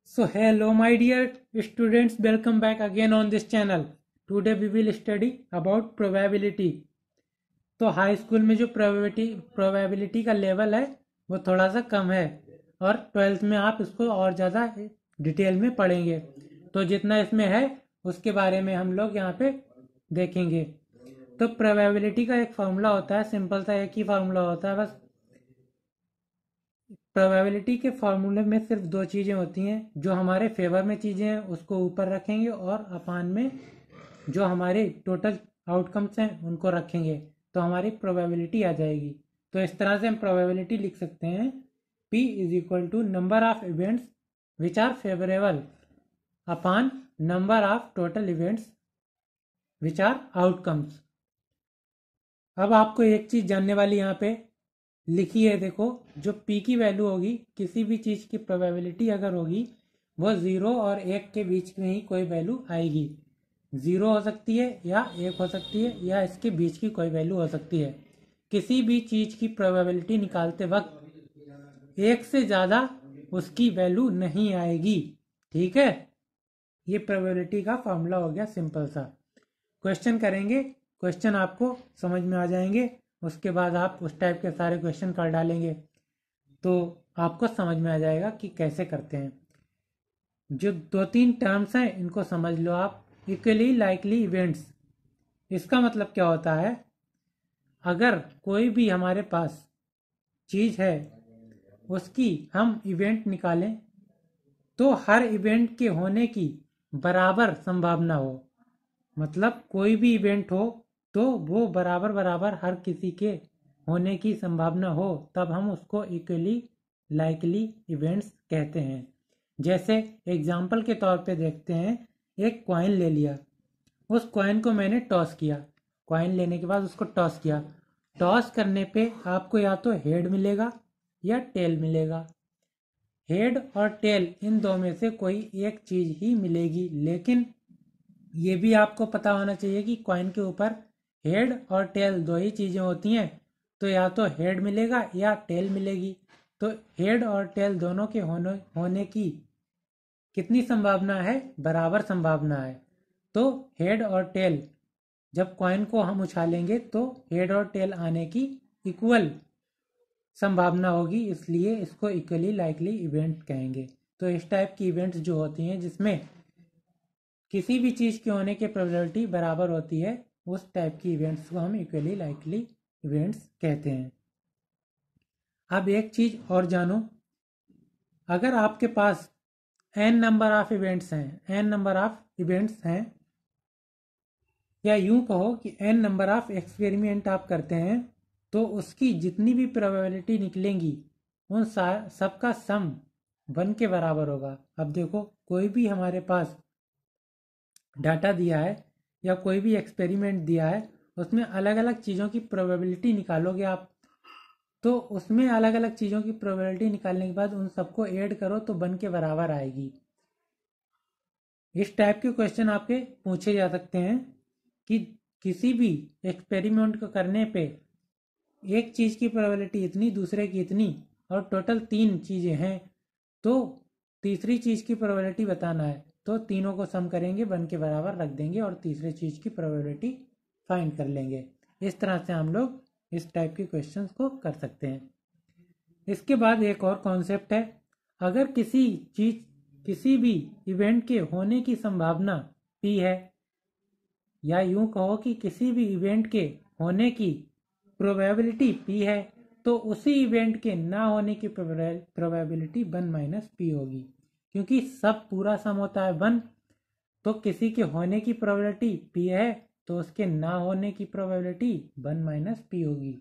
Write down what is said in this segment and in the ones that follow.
So hello my dear students, welcome back again on this channel. Today we will study about probability. तो high school में जो probability का level है वो थोड़ा सा कम है और ट्वेल्थ में आप इसको और ज़्यादा डिटेल में पढ़ेंगे। तो जितना इसमें है उसके बारे में हम लोग यहाँ पे देखेंगे। तो प्रोबेबिलिटी का एक फार्मूला होता है, सिंपल सा एक ही फार्मूला होता है बस। प्रोबेबिलिटी के फार्मूले में सिर्फ दो चीज़ें होती हैं, जो हमारे फेवर में चीज़ें हैं उसको ऊपर रखेंगे और अपान में जो हमारे टोटल आउटकम्स हैं उनको रखेंगे तो हमारी प्रोबेबिलिटी आ जाएगी। तो इस तरह से हम प्रोबेबिलिटी लिख सकते हैं P is equal to number of events which are favourable upon number of total events which are outcomes. अब आपको एक चीज़ जानने वाली यहाँ पे लिखी है, देखो जो P की वैल्यू होगी, किसी भी चीज़ की प्रोबेबिलिटी अगर होगी वो 0 और 1 के बीच में ही कोई वैल्यू आएगी। 0 हो सकती है या 1 हो सकती है या इसके बीच की कोई वैल्यू हो सकती है। किसी भी चीज़ की प्रोबेबिलिटी निकालते वक्त 1 से ज़्यादा उसकी वैल्यू नहीं आएगी। ठीक है, ये प्रोबेबिलिटी का फॉर्मूला हो गया सिंपल सा। क्वेश्चन करेंगे, क्वेश्चन आपको समझ में आ जाएंगे, उसके बाद आप उस टाइप के सारे क्वेश्चन कर डालेंगे तो आपको समझ में आ जाएगा कि कैसे करते हैं। जो दो तीन टर्म्स हैं इनको समझ लो आप। इक्वली लाइकली इवेंट्स, इसका मतलब क्या होता है, अगर कोई भी हमारे पास चीज़ है उसकी हम इवेंट निकालें तो हर इवेंट के होने की बराबर संभावना हो, मतलब कोई भी इवेंट हो तो वो बराबर बराबर हर किसी के होने की संभावना हो, तब हम उसको इक्वली लाइकली इवेंट्स कहते हैं। जैसे एग्जाम्पल के तौर पे देखते हैं, एक कॉइन ले लिया, उस कॉइन को मैंने टॉस किया, कॉइन लेने के बाद उसको टॉस किया, टॉस करने पे आपको या तो हेड मिलेगा या टेल मिलेगा। हेड और टेल इन दो में से कोई एक चीज़ ही मिलेगी, लेकिन ये भी आपको पता होना चाहिए कि कॉइन के ऊपर हेड और टेल दो ही चीज़ें होती हैं, तो या तो हेड मिलेगा या टेल मिलेगी। तो हेड और टेल दोनों के होने की कितनी संभावना है, बराबर संभावना है। तो हेड और टेल, जब कॉइन को हम उछालेंगे तो हेड और टेल आने की इक्वल संभावना होगी, इसलिए इसको इक्वली लाइकली इवेंट कहेंगे। तो इस टाइप की इवेंट्स जो होती हैं जिसमें किसी भी चीज़ के होने की प्रोबेबिलिटी बराबर होती है, उस टाइप की इवेंट्स को हम इक्वली लाइकली इवेंट्स कहते हैं। अब एक चीज़ और जानो, अगर आपके पास n नंबर ऑफ इवेंट्स हैं, n नंबर ऑफ इवेंट्स हैं, या यूं कहो कि n नंबर ऑफ एक्सपेरिमेंट आप करते हैं, तो उसकी जितनी भी प्रोबेबिलिटी निकलेंगी उन सबका सम 1 के बराबर होगा। अब देखो, कोई भी हमारे पास डाटा दिया है या कोई भी एक्सपेरिमेंट दिया है, उसमें अलग अलग चीज़ों की प्रोबेबिलिटी निकालोगे आप, तो उसमें अलग अलग चीज़ों की प्रोबेबिलिटी निकालने के बाद उन सबको ऐड करो तो 1 के बराबर आएगी। इस टाइप के क्वेश्चन आपके पूछे जा सकते हैं कि किसी भी एक्सपेरिमेंट को करने पे एक चीज़ की प्रोबेबिलिटी इतनी, दूसरे की इतनी, और टोटल 3 चीज़ें हैं, तो तीसरी चीज़ की प्रोबेबिलिटी बताना है, तो तीनों को सम करेंगे, 1 के बराबर रख देंगे और तीसरे चीज़ की प्रोबेबिलिटी फाइंड कर लेंगे। इस तरह से हम लोग इस टाइप के क्वेश्चंस को कर सकते हैं। इसके बाद एक और कॉन्सेप्ट है, अगर किसी भी इवेंट के होने की संभावना P है, या यूं कहो कि किसी भी इवेंट के होने की प्रोबेबिलिटी P है, तो उसी इवेंट के ना होने की प्रोबेबिलिटी 1 माइनस P होगी। क्योंकि सब पूरा सम होता है 1, तो किसी के होने की प्रोबेबिलिटी P है तो उसके ना होने की प्रोबेबिलिटी 1 माइनस P होगी।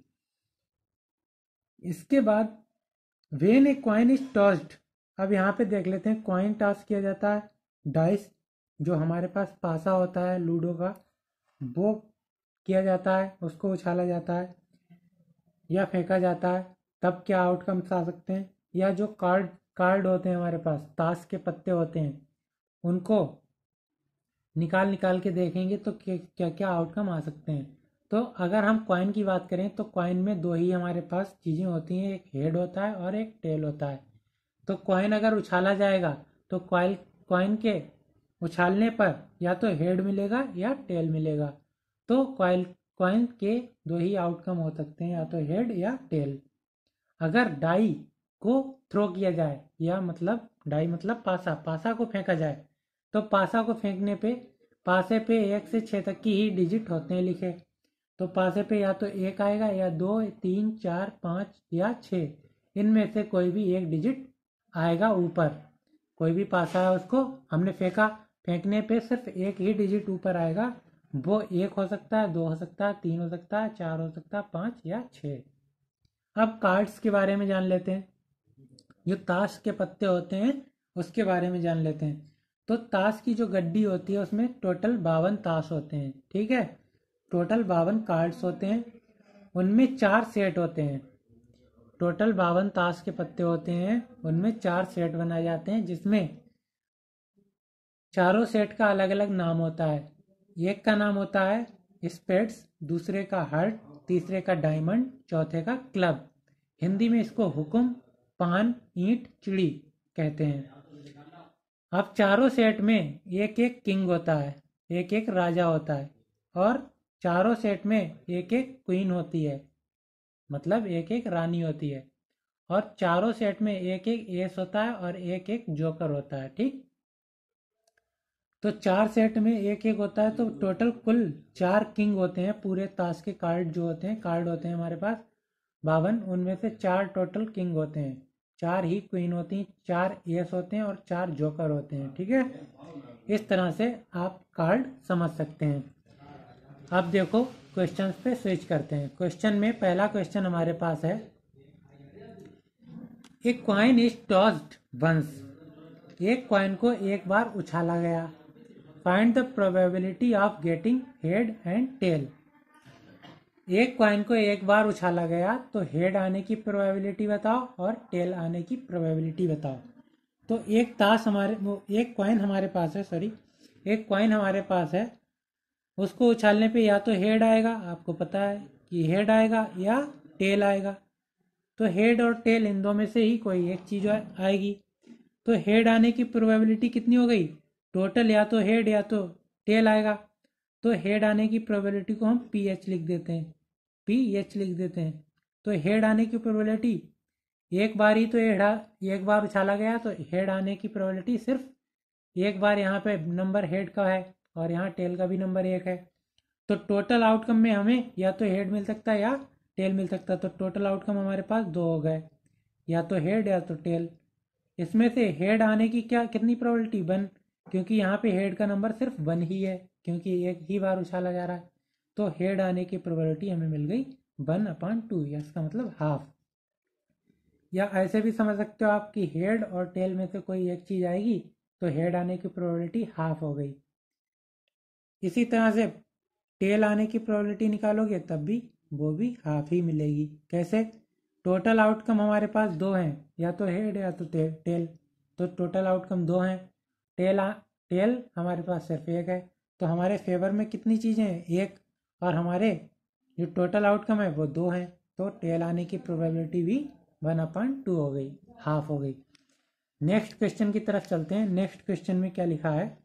इसके बाद when a coin is tossed, अब यहाँ पे देख लेते हैं, कॉइन टॉस किया जाता है, डाइस जो हमारे पास पासा होता है लूडो का वो किया जाता है, उसको उछाला जाता है या फेंका जाता है, तब क्या आउटकम्स आ सकते हैं। या जो कार्ड होते हैं हमारे पास, ताश के पत्ते होते हैं, उनको निकाल निकाल के देखेंगे तो क्या क्या आउटकम आ सकते हैं। तो अगर हम कॉइन की बात करें तो कॉइन में दो ही हमारे पास चीज़ें होती हैं, एक हेड होता है और एक टेल होता है। तो कॉइन अगर उछाला जाएगा तो कॉइन के उछालने पर या तो हेड मिलेगा या टेल मिलेगा। तो कॉइन के दो ही आउटकम हो सकते हैं, या तो हेड या टेल। अगर डाई को थ्रो किया जाए, या मतलब डाई मतलब पासा को फेंका जाए, तो पासा को फेंकने पे पासे पे 1 से 6 तक की ही डिजिट होते हैं लिखे। तो पासे पे या तो 1 आएगा, या 2, 3, 4, 5 या 6, इनमें से कोई भी एक डिजिट आएगा ऊपर। कोई भी पासा है उसको हमने फेंका, फेंकने पे सिर्फ एक ही डिजिट ऊपर आएगा। वो 1 हो सकता है, 2 हो सकता है, 3 हो सकता है, 4 हो सकता है, 5 या 6। अब कार्ड्स के बारे में जान लेते हैं। जो ताश के पत्ते होते हैं उसके बारे में जान लेते हैं। तो ताश की जो गड्डी होती है उसमें टोटल 52 ताश होते हैं, ठीक है। टोटल 52 कार्ड्स होते हैं, उनमें 4 सेट होते हैं। टोटल 52 ताश के पत्ते होते हैं, उनमें 4 सेट बनाए जाते हैं, जिसमें चारों सेट का अलग अलग नाम होता है। एक का नाम होता है स्पेड्स, दूसरे का हार्ट, तीसरे का डायमंड, चौथे का क्लब। हिंदी में इसको हुकुम, पान, ईंट, चिड़ी कहते हैं। अब चारों सेट में एक एक किंग होता है, एक एक राजा होता है, और चारों सेट में एक एक क्वीन होती है, मतलब एक एक रानी होती है। और चारों सेट में एक एक एस होता है और एक एक जोकर होता है, ठीक। तो 4 सेट में एक एक होता है, तो टोटल कुल 4 किंग होते हैं। पूरे ताश के कार्ड जो होते हैं, कार्ड होते हैं हमारे पास 52, उनमें से 4 टोटल किंग होते हैं, 4 ही क्वीन होती हैं, 4 एस होते हैं और 4 जोकर होते हैं, ठीक है। इस तरह से आप कार्ड समझ सकते हैं। अब देखो क्वेश्चंस पे स्विच करते हैं। क्वेश्चन में पहला क्वेश्चन हमारे पास है, एक कॉइन इज टॉस्ड वंस। एक कॉइन को एक बार उछाला गया। Find the probability of getting head and tail. एक कॉइन को एक बार उछाला गया तो हेड आने की प्रोबेबिलिटी बताओ और टेल आने की प्रोबेबिलिटी बताओ। तो एक एक कॉइन हमारे पास है, एक कॉइन हमारे पास है। उसको उछालने पे या तो हेड आएगा, आपको पता है कि हेड आएगा, या टेल आएगा। तो हेड और टेल इन दो में से ही कोई एक चीज आएगी। तो हेड आने की प्रोबेबिलिटी कितनी हो गई? टोटल या तो हेड या तो टेल आएगा। तो हेड आने की प्रोबेबिलिटी को हम पी एच लिख देते हैं, तो हेड आने की प्रोबेबिलिटी, एक बार ही तो एक बार उछाला गया तो हेड आने की प्रोबेबिलिटी सिर्फ एक बार। यहाँ पे नंबर हेड का है और यहाँ टेल का भी नंबर 1 है। तो टोटल आउटकम में हमें या तो हेड मिल सकता है या टेल मिल सकता है। तो टोटल आउटकम हमारे पास 2 हो गए, या तो हेड या तो टेल। इसमें से हेड आने की कितनी प्रोबेबिलिटी? 1, क्योंकि यहाँ पे हेड का नंबर सिर्फ 1 ही है, क्योंकि एक ही बार उछाला जा रहा है। तो हेड आने की प्रोबेबिलिटी हमें मिल गई 1/2, या इसका मतलब हाफ। या ऐसे भी समझ सकते हो आप कि हेड और टेल में से कोई एक चीज आएगी तो हेड आने की प्रोबेबिलिटी हाफ हो गई। इसी तरह से टेल आने की प्रोबेबिलिटी निकालोगे तब भी वो भी हाफ ही मिलेगी। कैसे? टोटल आउटकम हमारे पास 2 हैं, या तो हेड या तो टेल। तो टोटल आउटकम 2 हैं, टेल हमारे पास सिर्फ 1 है। तो हमारे फेवर में कितनी चीज़ें हैं? 1। और हमारे जो टोटल आउटकम है वो 2 हैं। तो टेल आने की प्रोबेबिलिटी भी 1/2 हो गई, हाफ हो गई। नेक्स्ट क्वेश्चन की तरफ चलते हैं। नेक्स्ट क्वेश्चन में क्या लिखा है?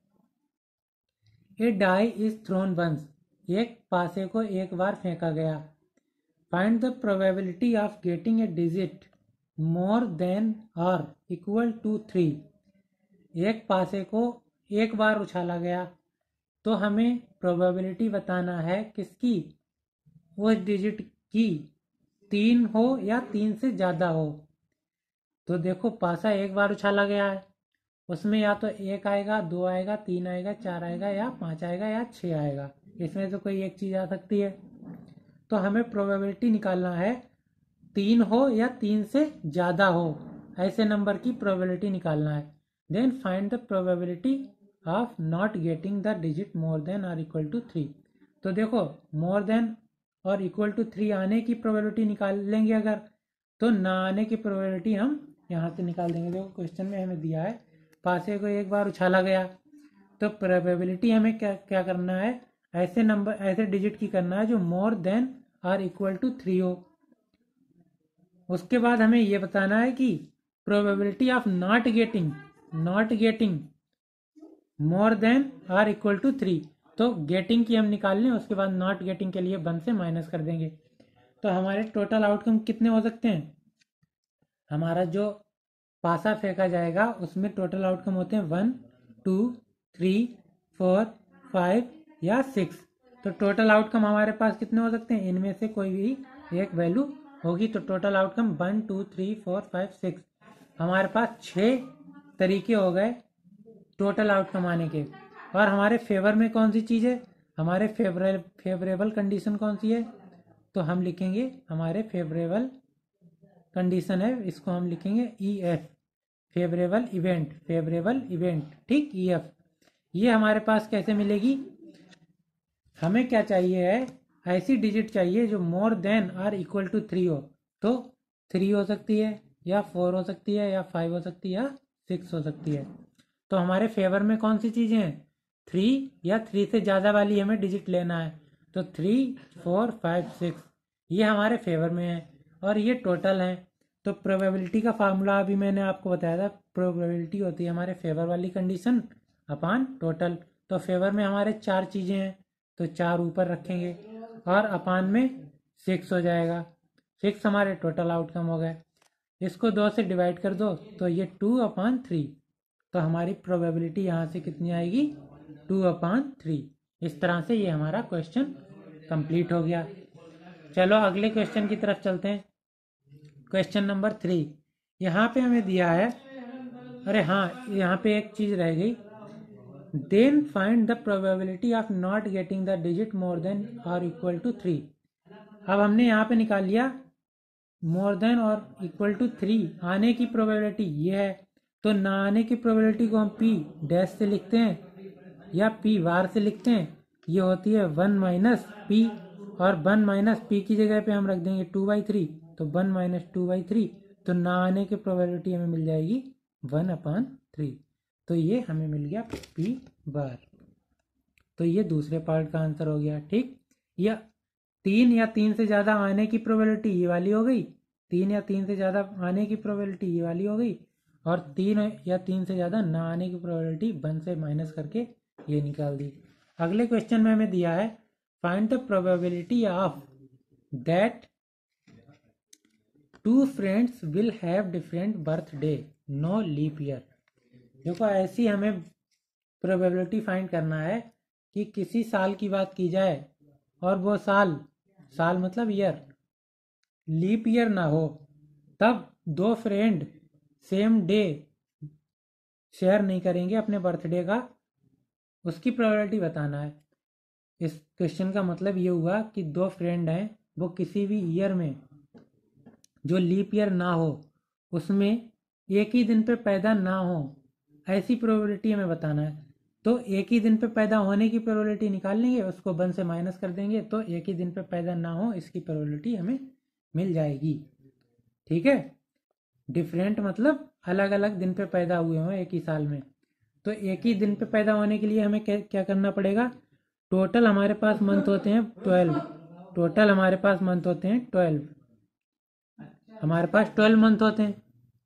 A die is thrown once. एक पासे को एक बार फेंका गया। Find the probability of getting a digit more than और इक्वल टू 3। एक पासे को एक बार उछाला गया तो हमें प्रोबेबिलिटी बताना है किसकी? उस डिजिट की 3 हो या 3 से ज़्यादा हो। तो देखो पासा एक बार उछाला गया है, उसमें या तो 1 आएगा, 2 आएगा, 3 आएगा, 4 आएगा, या 5 आएगा, या 6 आएगा। इसमें से कोई एक चीज़ आ सकती है। तो हमें प्रोबेबिलिटी निकालना है 3 हो या 3 से ज़्यादा हो, ऐसे नंबर की प्रोबेबिलिटी निकालना है। Then find the probability of not getting the digit more than और इक्वल टू 3। तो देखो मोर देन और इक्वल टू 3 आने की प्रोबेबिलिटी निकाल लेंगे अगर, तो ना आने की प्रोबेबिलिटी हम यहाँ से निकाल देंगे। देखो क्वेश्चन में हमें दिया है पासे को एक बार उछाला गया, तो प्रोबेबिलिटी हमें क्या क्या करना है? ऐसे नंबर, ऐसे डिजिट की करना है जो मोर देन और इक्वल टू 3 हो। उसके बाद हमें ये बताना है कि probability of not getting not getting more than or equal to 3, तो गेटिंग की हम निकाल लें, उसके बाद नॉट गेटिंग के लिए 1 से माइनस कर देंगे। तो हमारे टोटल आउटकम कितने हो सकते हैं? हमारा जो पासा फेंका जाएगा उसमें टोटल आउटकम होते हैं 1 2 3 4 5 या 6। तो टोटल आउटकम हमारे पास कितने हो सकते हैं? इनमें से कोई भी एक वैल्यू होगी। तो टोटल आउटकम 1 2 3 4 5 6, हमारे पास 6 तरीके हो गए टोटल आउटकम आने के। और हमारे फेवर में कौन सी चीज़ है? हमारे फेवरेबल कंडीशन कौन सी है? तो हम लिखेंगे हमारे फेवरेबल कंडीशन है, इसको हम लिखेंगे EF, फेवरेबल इवेंट, ठीक, EF। ये हमारे पास कैसे मिलेगी? हमें क्या चाहिए है? ऐसी डिजिट चाहिए जो more than or equal to 3 हो। तो 3 हो सकती है, या 4 हो सकती है, या 5 हो सकती है, या 6 हो सकती है। तो हमारे फेवर में कौन सी चीज़ें हैं? 3 या 3 से ज़्यादा वाली हमें डिजिट लेना है। तो 3 4 5 6 ये हमारे फेवर में है, और ये टोटल हैं। तो प्रोबेबिलिटी का फार्मूला अभी मैंने आपको बताया था, प्रोबेबिलिटी होती है हमारे फेवर वाली कंडीशन अपान टोटल। तो फेवर में हमारे 4 चीज़ें हैं, तो 4 ऊपर रखेंगे, और अपान में 6 हो जाएगा। 6 हमारे टोटल आउटकम हो गए। इसको 2 से डिवाइड कर दो, तो ये 2/3। तो हमारी प्रोबेबिलिटी यहाँ से कितनी आएगी? 2/3। इस तरह से ये हमारा क्वेश्चन कंप्लीट हो गया। चलो अगले क्वेश्चन की तरफ चलते हैं। क्वेश्चन नंबर 3, यहाँ पे हमें दिया है, अरे हाँ, यहाँ पे एक चीज़ रह गई। Then find the probability of not getting the digit more than और इक्वल टू 3। अब हमने यहाँ पे निकाल लिया मोर देन और इक्वल टू 3 आने की प्रोबेबिलिटी ये है। तो ना आने की प्रोबेबिलिटी को हम P डैश से लिखते हैं या P बार से लिखते हैं। ये होती है 1 माइनस P, और 1 माइनस P की जगह पे हम रख देंगे 2/3, तो 1 माइनस 2/3। तो ना आने की प्रोबेबिलिटी हमें मिल जाएगी 1/3। तो ये हमें मिल गया P बार। तो ये दूसरे पार्ट का आंसर हो गया, ठीक। या 3 या 3 से ज़्यादा आने की प्रोबेबिलिटी ये वाली हो गई, 3 या 3 से ज़्यादा आने की प्रोबेबिलिटी ये वाली हो गई, और 3 या 3 से ज़्यादा ना आने की प्रोबेबिलिटी 1 से माइनस करके ये निकाल दी। अगले क्वेश्चन में हमें दिया है find the probability of that 2 friends will have different birthday, no leap year. देखो ऐसी हमें प्रोबेबिलिटी फाइंड करना है कि किसी साल की बात की जाए और वो साल मतलब ईयर लीप ईयर ना हो, तब 2 फ्रेंड सेम डे शेयर नहीं करेंगे अपने बर्थडे का, उसकी प्रोबेबिलिटी बताना है। इस क्वेश्चन का मतलब ये हुआ कि 2 फ्रेंड हैं, वो किसी भी ईयर में जो लीप ईयर ना हो उसमें एक ही दिन पे पैदा ना हो, ऐसी प्रोबेबिलिटी हमें बताना है। तो एक ही दिन पे पैदा होने की प्रोबेबिलिटी निकाल लेंगे, उसको 1 से माइनस कर देंगे, तो एक ही दिन पे पैदा ना हो इसकी प्रोबेबिलिटी हमें मिल जाएगी, ठीक है। डिफरेंट मतलब अलग अलग दिन पे पैदा हुए हों एक ही साल में। तो एक ही दिन पे पैदा होने के लिए हमें क्या करना पड़ेगा? टोटल हमारे पास मंथ होते हैं 12, टोटल हमारे पास मंथ होते हैं 12, हमारे पास 12 मंथ होते हैं।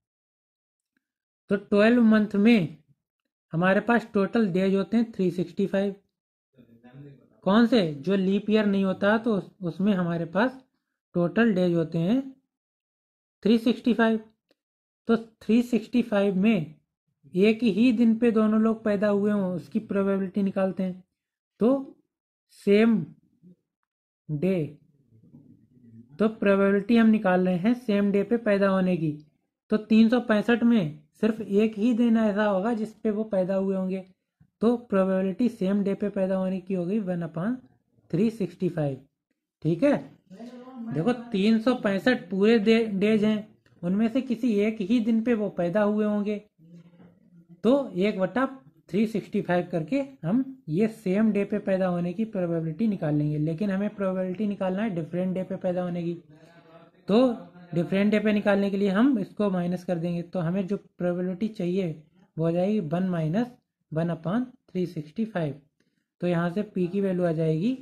तो 12 मंथ में हमारे पास टोटल डेज होते हैं 365। कौन से? जो लीप ईयर नहीं होता तो उसमें हमारे पास टोटल डेज होते हैं 365। तो 365 में एक ही दिन पे दोनों लोग पैदा हुए हों उसकी प्रोबेबिलिटी निकालते हैं। तो सेम डे, तो प्रोबेबिलिटी हम निकाल रहे हैं सेम डे पे पैदा होने की। तो 365 में सिर्फ एक ही दिन ऐसा होगा जिस पे वो पैदा हुए होंगे, तो प्रोबेबिलिटी सेम डे पे पैदा होने की हो गई 1/365, ठीक है। देखो 365 पूरे डेज हैं, उनमें से किसी एक ही दिन पे वो पैदा हुए होंगे, तो 1/365 करके हम ये सेम डे पे पैदा होने की प्रोबेबिलिटी निकाल लेंगे। लेकिन हमें प्रोबेबिलिटी निकालना है डिफरेंट डे पे पैदा होने की, तो डिफरेंट डे पे निकालने के लिए हम इसको माइनस कर देंगे। तो हमें जो प्रोबेबिलिटी चाहिए वो हो जाएगी 1 माइनस 1/365। तो यहाँ से P की वैल्यू आ जाएगी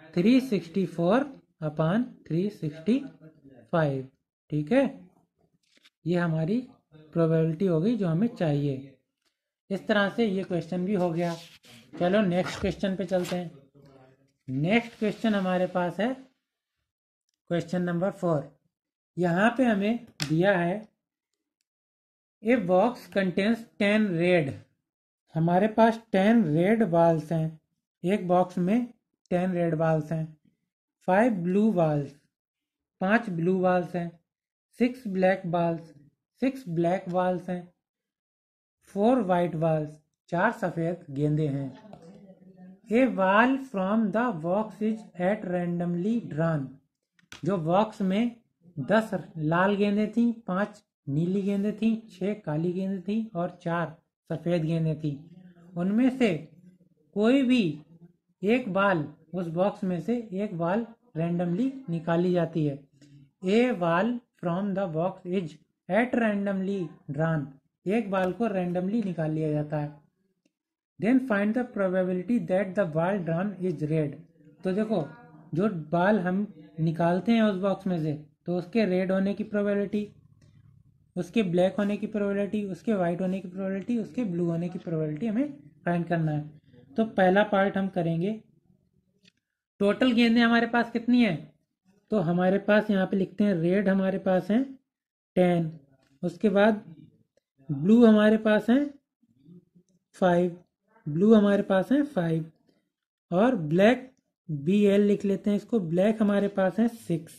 364/365, ठीक है। ये हमारी प्रोबेबिलिटी हो गई जो हमें चाहिए। इस तरह से ये क्वेश्चन भी हो गया। चलो नेक्स्ट क्वेश्चन पे चलते हैं। नेक्स्ट क्वेश्चन हमारे पास है क्वेश्चन नंबर 4। यहाँ पे हमें दिया है ए बॉक्स कंटेन्स 10 रेड। हमारे पास 10 रेड बॉल्स हैं। एक बॉक्स में 10 रेड बॉल्स हैं। 5 ब्लू बॉल्स, 5 ब्लू बॉल्स हैं। 6 ब्लैक बॉल्स, 6 ब्लैक बॉल्स हैं। 4 वाइट बॉल्स, 4 सफ़ेद गेंदे हैं। A ball from the box is at randomly drawn. जो बॉक्स में 10 लाल गेंदें थी, 5 नीली गेंदें थी, 6 काली गेंदें थी और 4 सफ़ेद गेंदें थी। उनमें से कोई भी एक बॉल, उस बॉक्स में से एक बॉल रैंडमली निकाली जाती है। A ball from the box is at randomly drawn. एक बॉल को रैंडमली निकाल लिया जाता है। Then find the probability that the ball drawn is red. तो देखो, जो बॉल हम निकालते हैं उस बॉक्स में से, तो उसके रेड होने की प्रोबेबिलिटी, उसके ब्लैक होने की प्रोबेबिलिटी, उसके वाइट होने की प्रोबेबिलिटी, उसके ब्लू होने की प्रोबेबिलिटी हमें फाइंड करना है। तो पहला पार्ट हम करेंगे, टोटल गेंदें हमारे पास कितनी है। तो हमारे पास यहाँ पे लिखते हैं रेड हमारे पास हैं 10, उसके बाद ब्लू हमारे पास हैं 5, ब्लू हमारे पास हैं 5, और ब्लैक BL लिख लेते हैं इसको, ब्लैक हमारे पास हैं 6,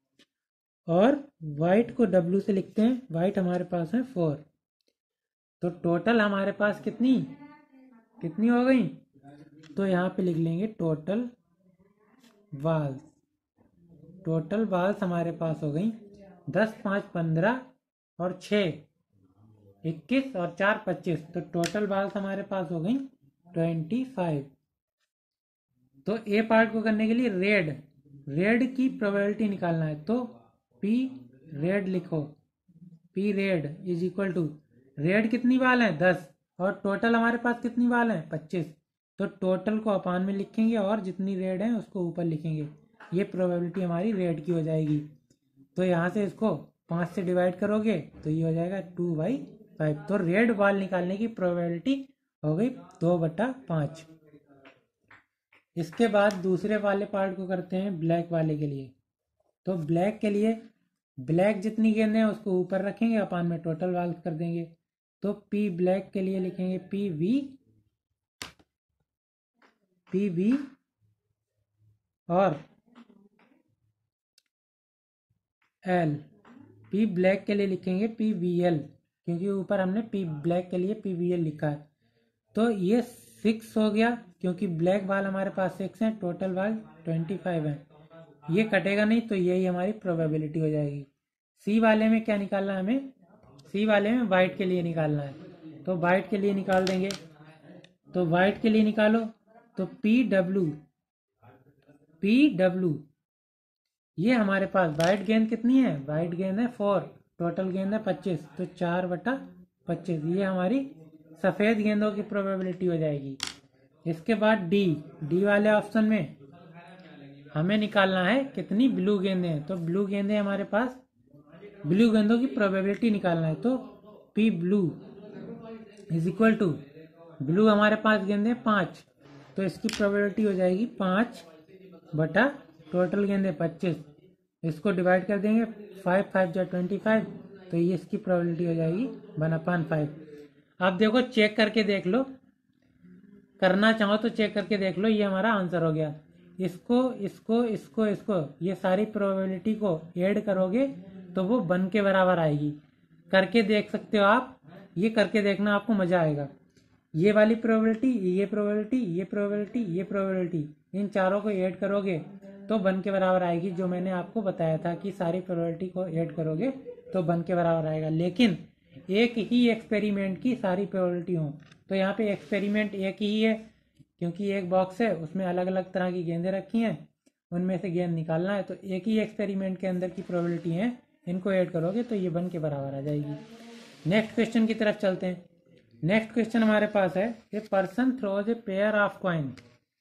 और वाइट को W से लिखते हैं, वाइट हमारे पास है 4। तो टोटल हमारे पास कितनी कितनी हो गई। तो यहाँ पे लिख लेंगे टोटल बाल्स। टोटल बाल्स हमारे पास हो गई 10, 5, 15 और 6 21 और 4 25। तो टोटल बाल्स हमारे पास हो गई 25। तो ए पार्ट को करने के लिए रेड की प्रोबेबिलिटी निकालना है। तो P रेड लिखो, P red is equal to, red कितनी बाल है 10, और टोटल हमारे पास कितनी बाल है 25। तो टोटल को अपान में लिखेंगे और जितनी रेड है उसको ऊपर लिखेंगे। ये प्रोबेबिलिटी हमारी रेड की हो जाएगी। तो यहाँ से इसको 5 से डिवाइड करोगे तो ये हो जाएगा 2/5। तो रेड बाल निकालने की प्रोबेबिलिटी हो गई 2/5। इसके बाद दूसरे वाले पार्ट को करते हैं ब्लैक वाले के लिए। तो ब्लैक के लिए, ब्लैक जितनी गेंदें हैं उसको ऊपर रखेंगे, अपान में टोटल बाल कर देंगे। तो P ब्लैक के लिए लिखेंगे PV और L। P ब्लैक के लिए लिखेंगे PVL, क्योंकि ऊपर हमने P ब्लैक के लिए PVL लिखा है। तो ये 6 हो गया, क्योंकि ब्लैक बाल हमारे पास 6 हैं, टोटल बाल 25 हैं। ये कटेगा नहीं, तो यही हमारी प्रोबेबिलिटी हो जाएगी। सी वाले में क्या निकालना है हमें, सी वाले में वाइट के लिए निकालना है। तो वाइट के लिए निकाल देंगे। तो वाइट के लिए निकालो, तो PW ये हमारे पास वाइट गेंद कितनी है, वाइट गेंद है 4, टोटल गेंद है 25। तो 4/25 ये हमारी सफ़ेद गेंदों की प्रोबेबिलिटी हो जाएगी। इसके बाद डी वाले ऑप्शन में हमें निकालना है कितनी ब्लू गेंदें हैं। तो ब्लू गेंदें हमारे पास, ब्लू गेंदों की प्रोबेबिलिटी निकालना है। तो P blue is equal to, blue हमारे पास गेंदें 5, तो इसकी प्रोबेबिलिटी हो जाएगी 5 बटा टोटल गेंदें 25। इसको डिवाइड कर देंगे, 5 5 जा 25, तो ये इसकी प्रोबेबिलिटी हो जाएगी 1/5। आप देखो, चेक करके देख लो, करना चाहो तो चेक करके देख लो, ये हमारा आंसर हो गया। इसको ये सारी प्रोबेबिलिटी को ऐड करोगे तो वो 1 के बराबर आएगी। करके देख सकते हो आप, ये करके देखना, आपको मजा आएगा। ये वाली प्रोबेबिलिटी, ये प्रोबेबिलिटी, ये प्रोबेबिलिटी, ये प्रोबेबिलिटी, इन चारों को ऐड करोगे तो 1 के बराबर आएगी। जो मैंने आपको बताया था कि सारी प्रोबेबिलिटी को ऐड करोगे तो 1 के बराबर आएगा। लेकिन एक ही एक्सपेरिमेंट की सारी प्रोबेबिलिटी हो, तो यहाँ पे एक्सपेरिमेंट एक ही है, क्योंकि एक बॉक्स है उसमें अलग अलग तरह की गेंदें रखी हैं, उनमें से गेंद निकालना है। तो एक ही एक्सपेरिमेंट के अंदर की प्रोबेबिलिटी है, इनको ऐड करोगे तो ये 1 के बराबर आ जाएगी। नेक्स्ट क्वेश्चन की तरफ चलते हैं। नेक्स्ट क्वेश्चन हमारे पास है, a person throws a pair of coin.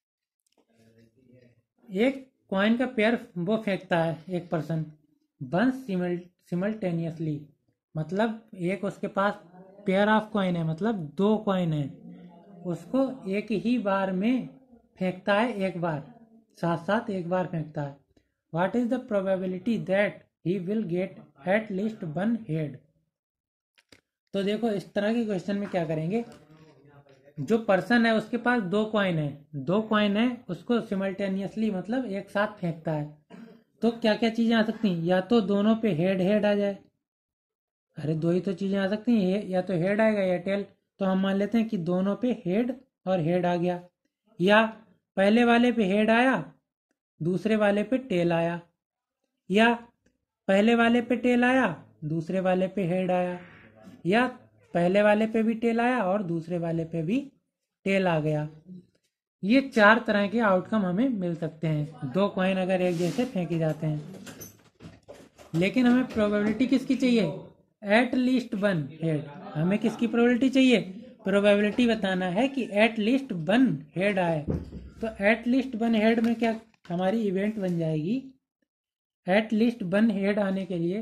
एक कॉइन का पेयर वो फेंकता है एक पर्सन, वंस सिमल्टेनियसली, मतलब एक उसके पास पेयर ऑफ कॉइन है, मतलब 2 कॉइन है, उसको एक ही बार में फेंकता है, एक बार साथ साथ एक बार फेंकता है। What is the probability that he will get at least 1 head. तो देखो इस तरह के क्वेश्चन में क्या करेंगे, जो पर्सन है उसके पास 2 कॉइन है, 2 कॉइन है, उसको सिमल्टेनियसली मतलब एक साथ फेंकता है। तो क्या क्या चीजें आ सकती हैं, या तो दोनों पे हेड हेड आ जाए, अरे 2 ही तो चीजें आ सकती हैं, या तो हेड आएगा या टेल। तो हम मान लेते हैं कि दोनों पे हेड और हेड आ गया, या पहले वाले पे हेड आया, दूसरे वाले पे टेल आया, या पहले वाले पे टेल आया, दूसरे वाले पे हेड आया, या पहले वाले पे भी टेल आया और दूसरे वाले पे भी टेल आ गया। ये 4 तरह के आउटकम हमें मिल सकते हैं 2 कॉइन अगर एक जैसे फेंके जाते हैं। लेकिन हमें प्रोबेबिलिटी किसकी चाहिए, एट लीस्ट 1 हेड। हमें किसकी प्रोबेबिलिटी चाहिए, प्रोबेबिलिटी बताना है कि एट लीस्ट 1 हेड आए। तो एट लीस्ट 1 हेड में क्या हमारी इवेंट बन जाएगी, एट लीस्ट 1 हेड आने के लिए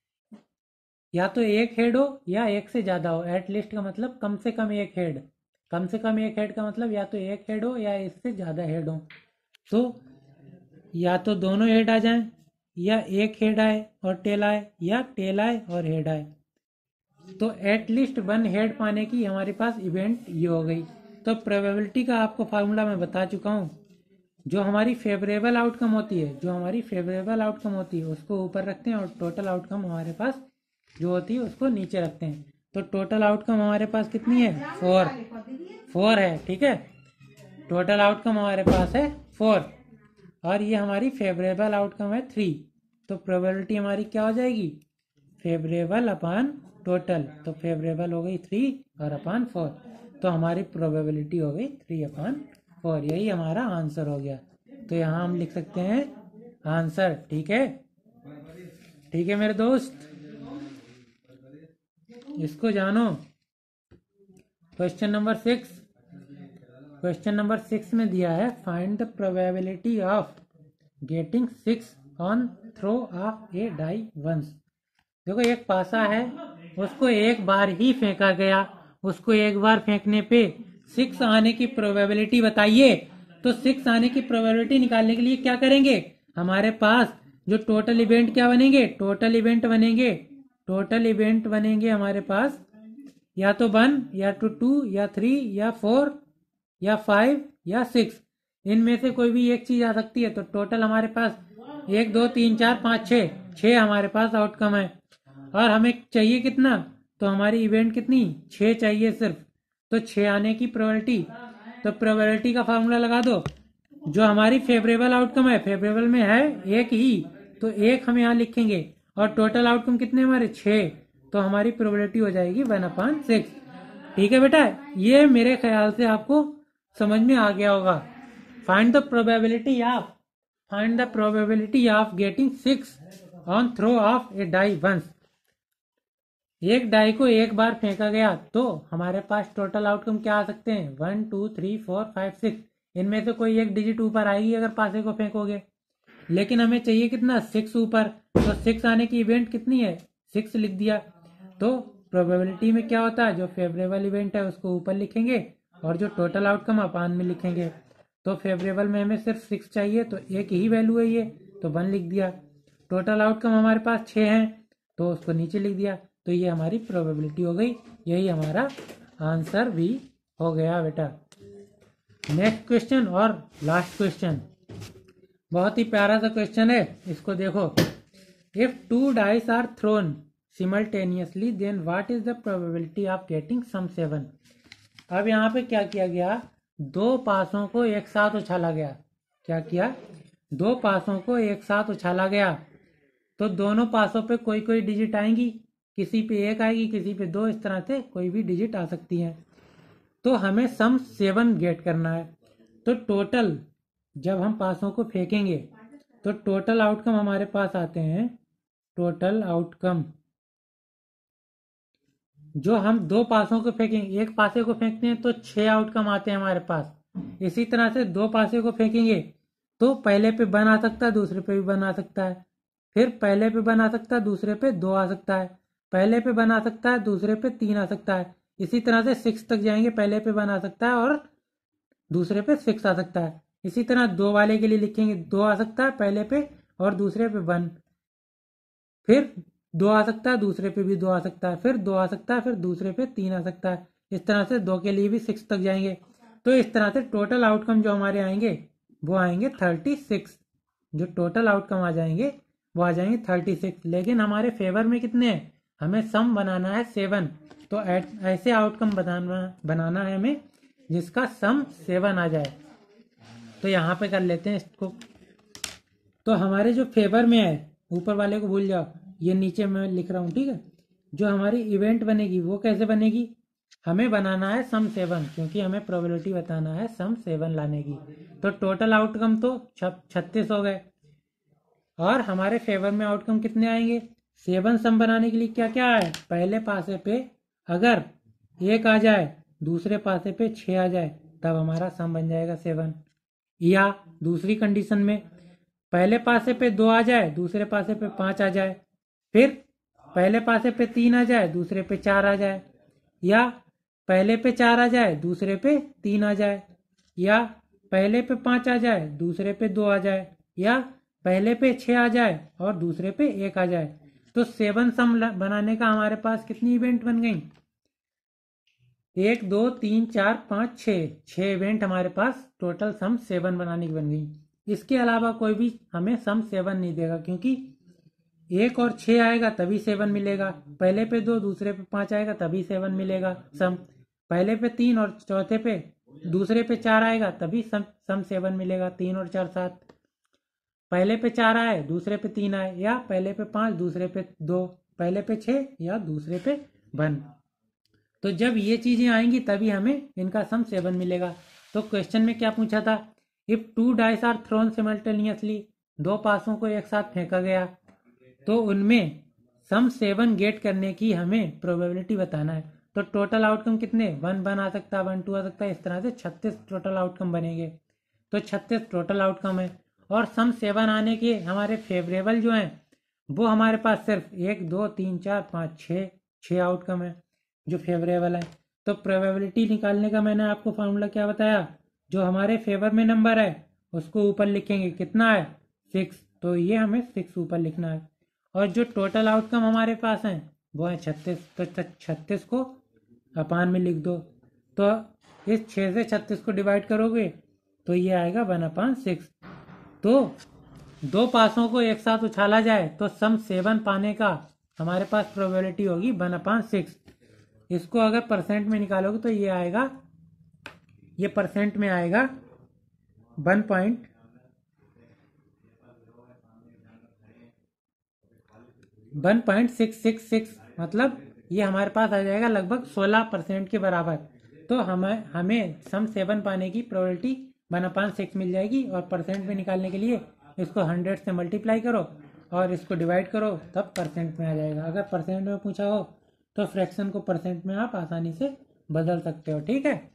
या तो एक हेड हो या एक से ज्यादा हो। एट लीस्ट का मतलब कम से कम एक हेड, कम से कम एक हेड का मतलब या तो एक हेड हो या इससे ज्यादा हेड हो। तो या तो दोनों हेड आ जाएं, या एक हेड आए और टेल आए, या टेल आए और हेड आए। तो एटलीस्ट 1 हेड पाने की हमारे पास इवेंट ये हो गई। तो प्रोबेबिलिटी का आपको फार्मूला मैं बता चुका हूँ। जो हमारी फेवरेबल आउटकम होती है, जो हमारी फेवरेबल आउटकम होती है उसको ऊपर रखते हैं और टोटल आउटकम हमारे पास जो होती है उसको नीचे रखते हैं। तो टोटल आउटकम हमारे पास कितनी है, 4 है, ठीक है। टोटल आउटकम हमारे पास है 4 और ये हमारी फेवरेबल आउटकम है 3। तो प्रोबेबिलिटी हमारी क्या हो जाएगी, फेवरेबल अपान टोटल। तो फेवरेबल हो गई 3 और अपान 4, तो हमारी प्रोबेबिलिटी हो गई 3/4। यही हमारा आंसर हो गया। तो यहाँ हम लिख सकते हैं आंसर, ठीक है। ठीक है मेरे दोस्त, इसको जानो। क्वेश्चन नंबर 6, क्वेश्चन नंबर 6 में दिया है find the probability of getting 6 on throw of a die once. देखो एक पासा है, उसको एक बार ही फेंका गया, उसको एक बार फेंकने पे 6 आने की प्रोबेबिलिटी बताइए। तो 6 आने की प्रोबेबिलिटी निकालने के लिए क्या करेंगे, हमारे पास जो टोटल इवेंट क्या बनेंगे, टोटल इवेंट बनेंगे, टोटल इवेंट बनेंगे हमारे पास या तो 1 या तो 2 या 3 या 4 या 5 या 6, इनमें से कोई भी एक चीज आ सकती है। तो टोटल हमारे पास 1 2 3 4 5 6 हमारे पास आउटकम है। और हमें चाहिए कितना, तो हमारी इवेंट कितनी, 6 चाहिए सिर्फ। तो 6 आने की प्रोबेबिलिटी, तो प्रोबेबिलिटी का फार्मूला लगा दो। जो हमारी फेवरेबल आउटकम है, फेवरेबल में है एक ही, तो एक हम यहाँ लिखेंगे और टोटल आउटकम कितने हमारे 6, तो हमारी प्रोबेबिलिटी हो जाएगी 1/6। ठीक है बेटा, ये मेरे ख्याल से आपको समझ में आ गया होगा। Find the probability of, find the probability of getting 6 on throw of a die once. एक डाई को एक बार फेंका गया तो हमारे पास टोटल आउटकम क्या आ सकते हैं, 1 2 3 4 5 6, इनमें से कोई एक डिजिट ऊपर आएगी अगर पासे को फेंकोगे। लेकिन हमें चाहिए कितना, 6 ऊपर। तो 6 आने की इवेंट कितनी है, 6 लिख दिया। तो प्रोबेबिलिटी में क्या होता है, जो फेवरेबल इवेंट है उसको ऊपर लिखेंगे और जो टोटल आउटकम अपान में लिखेंगे। तो फेवरेबल में हमें सिर्फ 6 चाहिए, तो एक ही वैल्यू है ये, तो 1 लिख दिया। टोटल आउटकम हमारे पास 6 है, तो उसको नीचे लिख दिया। तो ये हमारी प्रोबेबिलिटी हो गई, यही हमारा आंसर भी हो गया बेटा। नेक्स्ट क्वेश्चन और लास्ट क्वेश्चन, बहुत ही प्यारा सा क्वेश्चन है, इसको देखो। If 2 dice are thrown simultaneously then what is the probability of getting sum 7। अब यहाँ पे क्या किया गया, 2 पासों को एक साथ उछाला गया। क्या किया, 2 पासों को एक साथ उछाला गया। तो दोनों पासों पे कोई कोई डिजिट आएंगी, किसी पे 1 आएगी, किसी पे 2, इस तरह से कोई भी डिजिट आ सकती है। तो हमें सम 7 गेट करना है। तो टोटल जब हम पासों को फेंकेंगे तो टोटल आउटकम हमारे पास आते हैं, टोटल आउटकम जो हम 2 पासों को फेंकेंगे, एक पासे को फेंकते हैं तो 6 आउटकम आते हैं हमारे पास। इसी तरह से 2 पासे को फेंकेंगे तो पहले पे 1 आ सकता है, दूसरे पे भी 1 आ सकता है, फिर पहले पे 1 आ सकता है, दूसरे पे 2 आ सकता है। पहले पे 1 आ सकता है, दूसरे पे 3 आ सकता है। इसी तरह से 6 तक जाएंगे, पहले पे 1 आ सकता है और दूसरे पे 6 आ सकता है। इसी तरह 2 वाले के लिए लिखेंगे, 2 आ सकता है पहले पे और दूसरे पे 1। फिर 2 आ सकता है, दूसरे पे भी 2 आ सकता है, फिर 2 आ सकता है, फिर दूसरे पे 3 आ सकता है। इस तरह से 2 के लिए भी 6 तक जाएंगे। तो इस तरह से टोटल आउटकम जो हमारे आएंगे वो आएंगे 36। जो टोटल आउटकम आ जाएंगे वो आ जाएंगे 36। लेकिन हमारे फेवर में कितने हैं? हमें सम बनाना है 7। तो ऐसे आउटकम बनाना है हमें जिसका सम 7 आ जाए। तो यहाँ पे कर लेते हैं इसको। तो हमारे जो फेवर में है, ऊपर वाले को भूल जाओ, ये नीचे मैं लिख रहा हूँ, ठीक है। जो हमारी इवेंट बनेगी वो कैसे बनेगी? हमें बनाना है सम 7, क्योंकि हमें प्रोबेबिलिटी बताना है सम 7 लाने की। तो टोटल आउटकम तो 36 हो गए। और हमारे फेवर में आउटकम कितने आएंगे? 7 सम बनाने के लिए क्या क्या है? पहले पासे पे अगर 1 आ जाए, दूसरे पासे पे 6 आ जाए, तब हमारा सम बन जाएगा 7। या दूसरी कंडीशन में पहले पासे पे 2 आ जाए, दूसरे पासे पे 5 आ जाए, फिर पहले पासे पे 3 आ जाए, दूसरे पे 4 आ जाए, या पहले पे 4 आ जाए, दूसरे पे 3 आ जाए, या पहले पे 5 आ जाए, दूसरे पे 2 आ जाए, या पहले पे 6 आ जाए और दूसरे पे 1 आ जाए। तो 7 सम बनाने का हमारे पास कितनी इवेंट बन गई? 1 2 3 4 5 6 इवेंट हमारे पास टोटल सम 7 बनाने की बन गई। इसके अलावा कोई भी हमें सम 7 नहीं देगा, क्योंकि 1 और 6 आएगा तभी 7 मिलेगा। पहले पे 2, दूसरे पे 5 आएगा तभी 7 मिलेगा सम। पहले पे 3 और चौथे पे दूसरे पे 4 आएगा तभी सम 7 मिलेगा। 3 और 4 7। पहले पे 4 आए, दूसरे पे 3 आए, या पहले पे 5, दूसरे पे 2, पहले पे 6 या दूसरे पे 1। तो जब ये चीजें आएंगी तभी हमें इनका सम 7 मिलेगा। तो क्वेश्चन में क्या पूछा था? If 2 dice are thrown simultaneously, 2 पासों को एक साथ फेंका गया, तो उनमें सम 7 गेट करने की हमें प्रोबेबिलिटी बताना है। तो टोटल आउटकम कितने? 1 आ सकता है, 1 2 आ सकता है। इस तरह से 36 टोटल आउटकम बनेंगे। तो 36 टोटल आउटकम है। और सम 7 आने के हमारे फेवरेबल जो हैं वो हमारे पास सिर्फ 1 2 3 4 5 6 आउटकम है जो फेवरेबल है। तो प्रोबेबिलिटी निकालने का मैंने आपको फार्मूला क्या बताया? जो हमारे फेवर में नंबर है उसको ऊपर लिखेंगे, कितना है? 6। तो ये हमें 6 ऊपर लिखना है। और जो टोटल आउटकम हमारे पास है वो है 36। तो 36 को अपान में लिख दो। तो इस 6 से 36 को डिवाइड करोगे तो ये आएगा 1/6। तो 2 पासों को एक साथ उछाला जाए तो सम 7 पाने का हमारे पास प्रोबेबिलिटी होगी 1/6। इसको अगर परसेंट में निकालोगे तो ये आएगा, ये परसेंट में आएगा 1.666। मतलब ये हमारे पास आ जाएगा लगभग 16% के बराबर। तो हमें सम 7 पाने की प्रोबेबिलिटी 1/6 मिल जाएगी। और परसेंट में निकालने के लिए इसको 100 से मल्टीप्लाई करो और इसको डिवाइड करो, तब परसेंट में आ जाएगा। अगर परसेंट में पूछा हो तो फ्रैक्शन को परसेंट में आप आसानी से बदल सकते हो, ठीक है।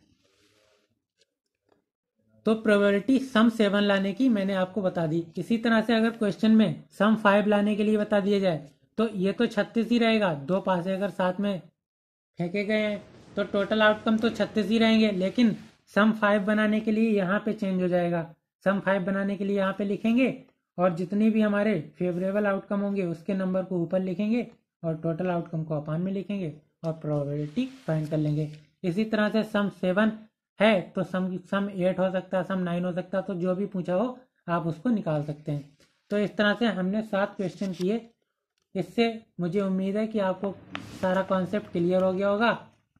तो प्रोबेबिलिटी सम 7 लाने की मैंने आपको बता दी। इसी तरह से अगर क्वेश्चन में सम 5 लाने के लिए बता दिया जाए तो ये तो 36 ही रहेगा। 2 पासे अगर साथ में फेंके गए हैं तो टोटल आउटकम तो 36 ही रहेंगे, लेकिन सम 5 बनाने के लिए यहाँ पे चेंज हो जाएगा। सम 5 बनाने के लिए यहाँ पे लिखेंगे और जितनी भी हमारे फेवरेबल आउटकम होंगे उसके नंबर को ऊपर लिखेंगे और टोटल आउटकम को अपान में लिखेंगे और प्रोबेबिलिटी फाइंड कर लेंगे। इसी तरह से सम 7 है तो सम 8 हो सकता है, सम 9 हो सकता है। तो जो भी पूछा हो आप उसको निकाल सकते हैं। तो इस तरह से हमने 7 क्वेश्चन किए। इससे मुझे उम्मीद है कि आपको सारा कॉन्सेप्ट क्लियर हो गया होगा।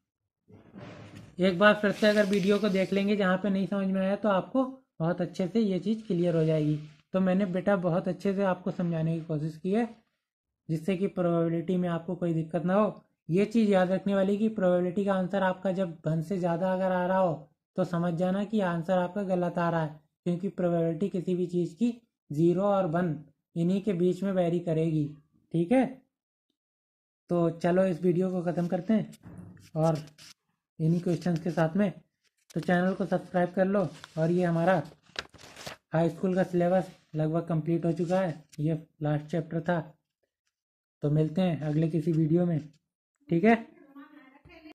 एक बार फिर से अगर वीडियो को देख लेंगे जहाँ पे नहीं समझ में आया तो आपको बहुत अच्छे से ये चीज़ क्लियर हो जाएगी। तो मैंने बेटा बहुत अच्छे से आपको समझाने की कोशिश की है, जिससे कि प्रोबेबिलिटी में आपको कोई दिक्कत ना हो। ये चीज़ याद रखने वाली कि प्रोबेबिलिटी का आंसर आपका जब 1 से ज़्यादा अगर आ रहा हो तो समझ जाना कि आंसर आपका गलत आ रहा है, क्योंकि प्रोबेबिलिटी किसी भी चीज़ की 0 और 1 इन्हीं के बीच में वेरी करेगी, ठीक है। तो चलो इस वीडियो को ख़त्म करते हैं और इन्हीं क्वेश्चंस के साथ में। तो चैनल को सब्सक्राइब कर लो। और ये हमारा हाई स्कूल का सिलेबस लगभग कंप्लीट हो चुका है। ये लास्ट चैप्टर था। तो मिलते हैं अगले किसी वीडियो में। ठीक है।